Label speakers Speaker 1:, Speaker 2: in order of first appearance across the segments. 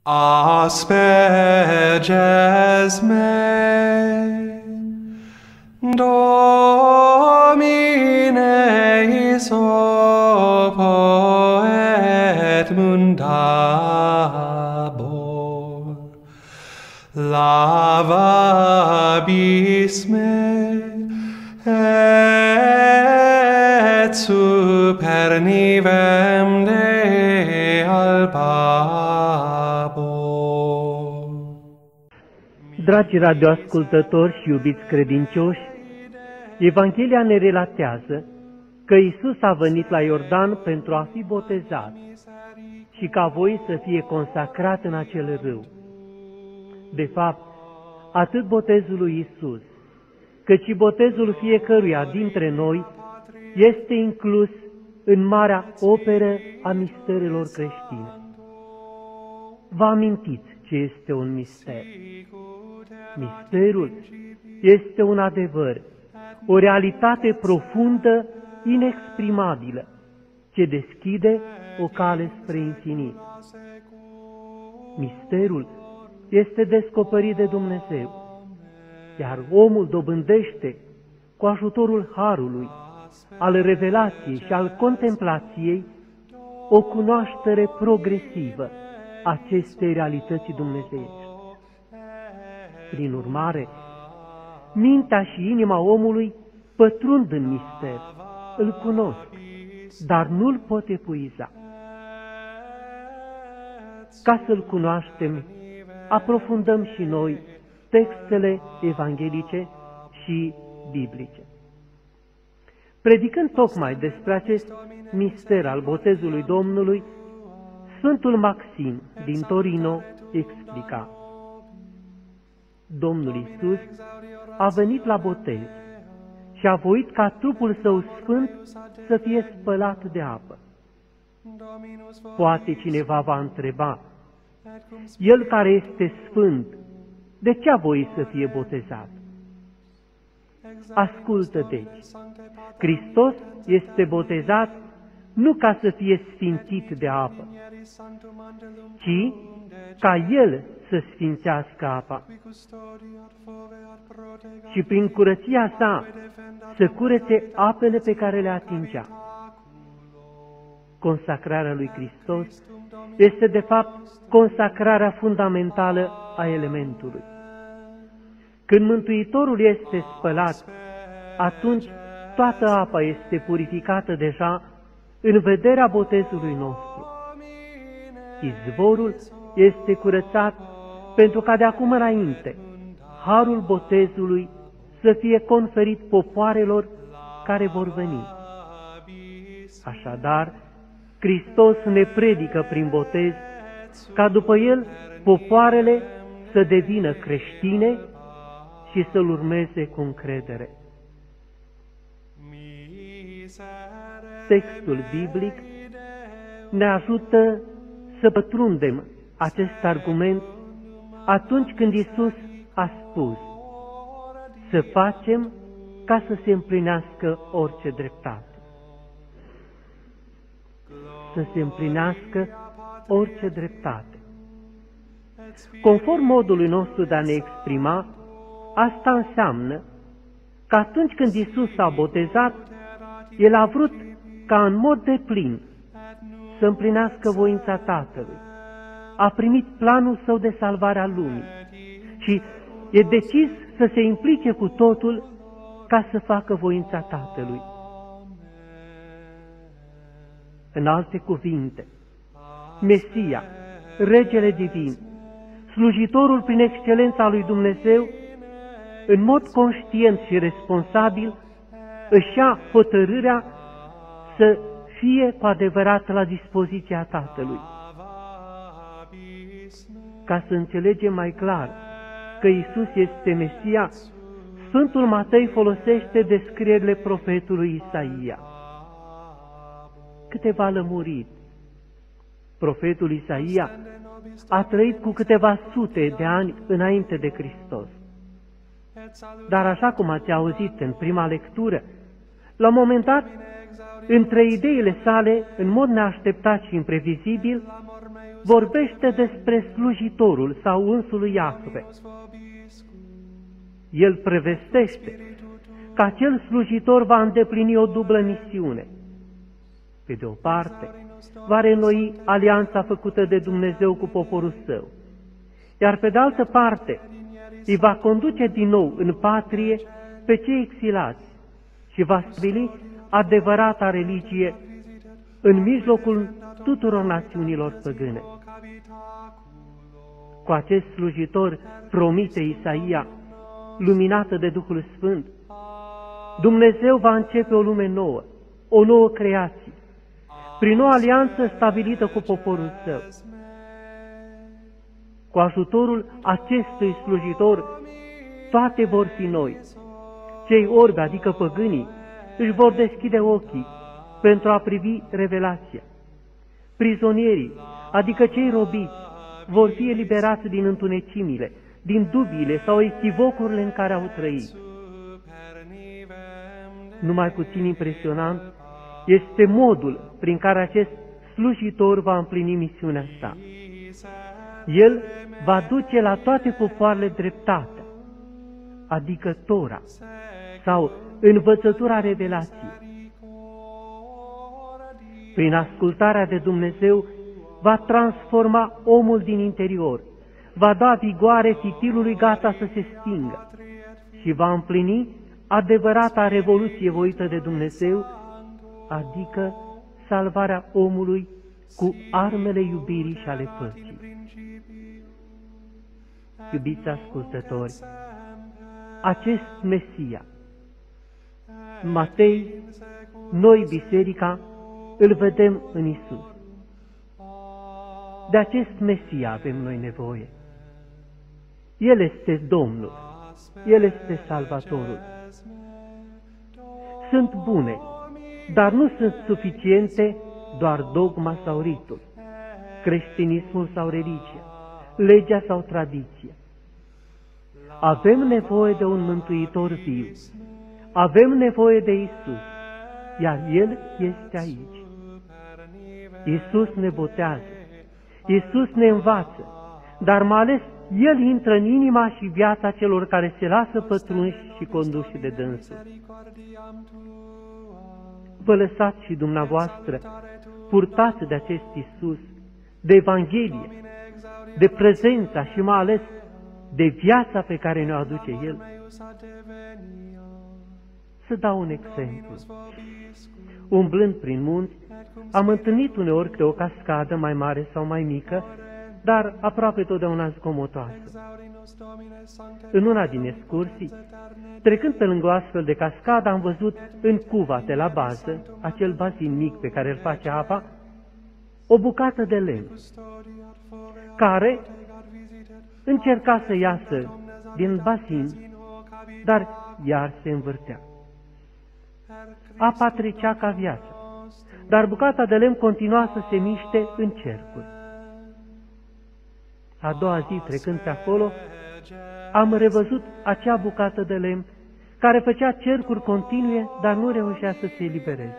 Speaker 1: Asperges me, Domine isopo et mundabor, lavabis me, et super nivem de albabor.
Speaker 2: Dragi radioascultători și iubiți credincioși, Evanghelia ne relatează că Iisus a venit la Iordan pentru a fi botezat și ca voi să fie consacrat în acel râu. De fapt, atât botezul lui Iisus, cât și botezul fiecăruia dintre noi este inclus în marea operă a misterelor creștine. Vă amintiți ce este un mister? Misterul este un adevăr, o realitate profundă, inexprimabilă, ce deschide o cale spre infinit. Misterul este descoperit de Dumnezeu, iar omul dobândește, cu ajutorul harului, al revelației și al contemplației, o cunoaștere progresivă a acestei realități dumnezeiești. Prin urmare, mintea și inima omului pătrund în mister, îl cunosc, dar nu-l pot epuiza. Ca să-l cunoaștem, aprofundăm și noi textele evanghelice și biblice. Predicând tocmai despre acest mister al botezului Domnului, Sfântul Maxim din Torino explica: Domnul Iisus a venit la botez și a voit ca trupul său sfânt să fie spălat de apă. Poate cineva va întreba: El care este sfânt, de ce a voit să fie botezat? Ascultă deci, Hristos este botezat nu ca să fie sfințit de apă, ci ca El să sfințească apa și prin curăția sa să curețe apele pe care le atingea. Consacrarea lui Hristos este de fapt consacrarea fundamentală a elementului. Când Mântuitorul este spălat, atunci toată apa este purificată deja în vederea botezului nostru. Izvorul este curățat pentru ca de acum înainte harul botezului să fie conferit popoarelor care vor veni. Așadar, Hristos ne predică prin botez ca după El popoarele să devină creștine și să-L urmeze cu încredere. Textul biblic ne ajută să pătrundem acest argument atunci când Iisus a spus să facem ca să se împlinească orice dreptate. Să se împlinească orice dreptate. Conform modului nostru de a ne exprima, asta înseamnă că atunci când Iisus s-a botezat, El a vrut ca în mod deplin să împlinească voința Tatălui. A primit planul Său de salvare a lumii și e decis să se implice cu totul ca să facă voința Tatălui. În alte cuvinte, Mesia, Regele Divin, slujitorul prin excelența lui Dumnezeu, în mod conștient și responsabil, își ia hotărârea să fie cu adevărat la dispoziția Tatălui. Ca să înțelegem mai clar că Iisus este Mesia, Sfântul Matei folosește descrierile profetului Isaia. Câteva lămuriri. Profetul Isaia a trăit cu câteva sute de ani înainte de Hristos. Dar așa cum ați auzit în prima lectură, la un moment dat, între ideile sale, în mod neașteptat și imprevizibil, vorbește despre slujitorul sau însul Iahve. El prevestește că acel slujitor va îndeplini o dublă misiune. Pe de o parte, va reînnoi alianța făcută de Dumnezeu cu poporul său, iar pe de altă parte, îi va conduce din nou în patrie pe cei exilați și va stabili adevărata religie în mijlocul tuturor națiunilor păgâne. Cu acest slujitor promite Isaia, luminată de Duhul Sfânt, Dumnezeu va începe o lume nouă, o nouă creație, prin o alianță stabilită cu poporul său. Cu ajutorul acestui slujitor, toate vor fi noi. Cei orbi, adică păgânii, își vor deschide ochii pentru a privi revelația. Prizonierii, adică cei robiți, vor fi eliberați din întunecimile, din dubiile sau echivocurile în care au trăit. Numai puțin impresionant este modul prin care acest slujitor va împlini misiunea sa. El va duce la toate popoarele dreptatea, adică Tora, sau învățătura revelației. Prin ascultarea de Dumnezeu va transforma omul din interior, va da vigoare fitilului gata să se stingă și va împlini adevărata revoluție voită de Dumnezeu, adică salvarea omului cu armele iubirii și ale păcii. Iubiți ascultători, acest Mesia, Matei, noi, biserica, îl vedem în Isus. De acest Mesia avem noi nevoie. El este Domnul, El este Salvatorul. Sunt bune, dar nu sunt suficiente doar dogma sau ritul, creștinismul sau religia, legea sau tradiția. Avem nevoie de un mântuitor viu, avem nevoie de Isus, iar El este aici. Isus ne botează, Isus ne învață, dar mai ales El intră în inima și viața celor care se lasă pătrunși și conduși de dânsul. Vă lăsați și dumneavoastră purtați de acest Isus, de Evanghelie, de prezența și mai ales de viața pe care ne-o aduce El. Să dau un exemplu. Umblând prin munți, am întâlnit uneori câte o cascadă mai mare sau mai mică, dar aproape totdeauna zgomotoasă. În una din excursii, trecând pe lângă o astfel de cascadă, am văzut în cuva de la bază, acel bazin mic pe care îl face apa, o bucată de lemn, care încerca să iasă din bazin, dar iar se învârtea. Apa trecea ca viața, dar bucata de lemn continua să se miște în cercuri. A doua zi, trecând pe acolo, am revăzut acea bucată de lemn care făcea cercuri continue, dar nu reușea să se elibereze.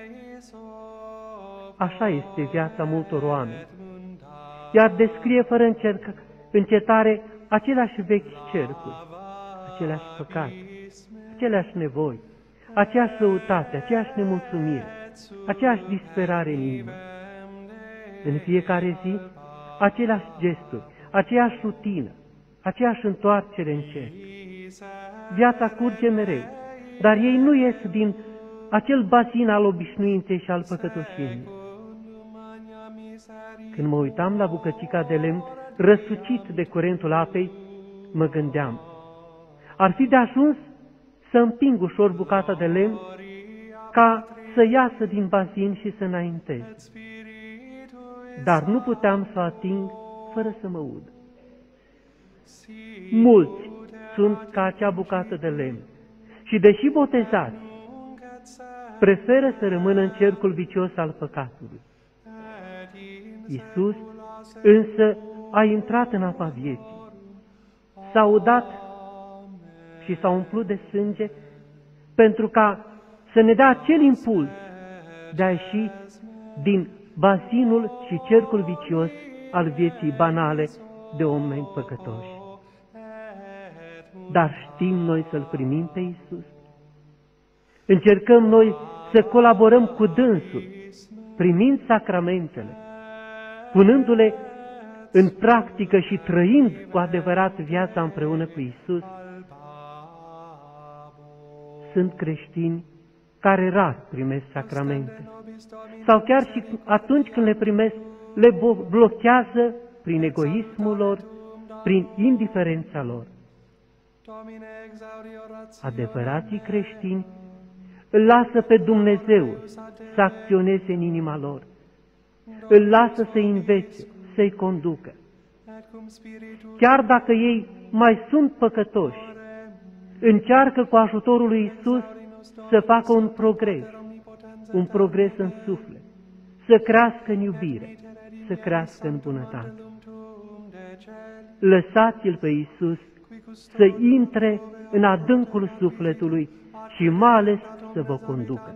Speaker 2: Așa este viața multor oameni, iar descrie fără încetare aceleași vechi cercuri, aceleași păcate, aceleași nevoi, aceeași răutate, aceeași nemulțumire, aceeași disperare în inimă. În fiecare zi, aceleași gesturi, aceeași rutină, aceeași întoarcere în cerc. Viața curge mereu, dar ei nu ies din acel bazin al obișnuinței și al păcătoșirii. Când mă uitam la bucățica de lemn răsucit de curentul apei, mă gândeam, ar fi de ajuns să împing ușor bucata de lemn ca să iasă din bazin și să înaintez. Dar nu puteam să o ating fără să mă ud. Mulți sunt ca acea bucată de lemn și, deși botezați, preferă să rămână în cercul vicios al păcatului. Iisus însă a intrat în apa vieții, s-a udat și s-a umplut de sânge pentru ca să ne dea acel impuls de a ieși din bazinul și cercul vicios al vieții banale de oameni păcătoși. Dar știm noi să-L primim pe Iisus? Încercăm noi să colaborăm cu dânsul, primind sacramentele, punându-le în practică și trăind cu adevărat viața împreună cu Iisus? Sunt creștini care rar primesc sacramente, sau chiar și atunci când le primesc, le blochează prin egoismul lor, prin indiferența lor. Adevărații creștini îl lasă pe Dumnezeu să acționeze în inima lor, îl lasă să-i învețe, să-i conducă. Chiar dacă ei mai sunt păcătoși, încearcă cu ajutorul lui Iisus să facă un progres în suflet, să crească în iubire, să crească în bunătate. Lăsați-L pe Iisus să intre în adâncul sufletului și mai ales să vă conducă.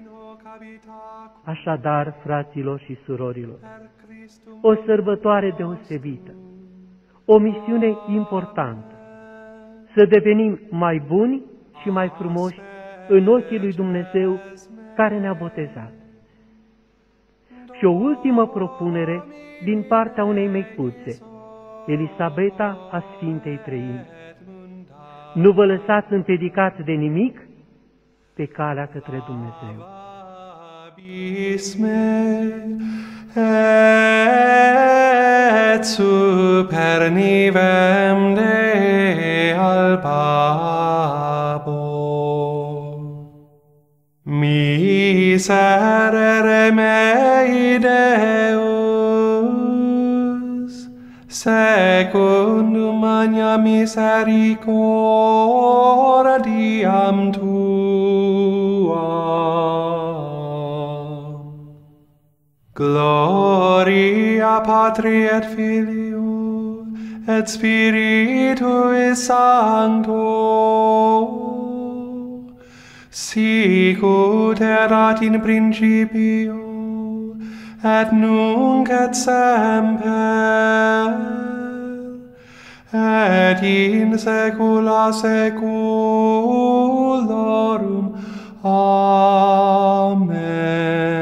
Speaker 2: Așadar, fraților și surorilor, o sărbătoare deosebită, o misiune importantă, să devenim mai buni și mai frumoși în ochii lui Dumnezeu care ne-a botezat. Și o ultimă propunere din partea unei măicuțe, Elisabeta a Sfintei Treimi. Nu vă lăsați împiedicați de nimic pe calea către Dumnezeu.
Speaker 1: Et super nivem de albabo miserere mei Deus secundum magna misericordiam tuam. Gloria Patri et Filio et Spiritui Sancto, sicut erat in principio, et nunc et semper, et in saecula saeculorum. Amen.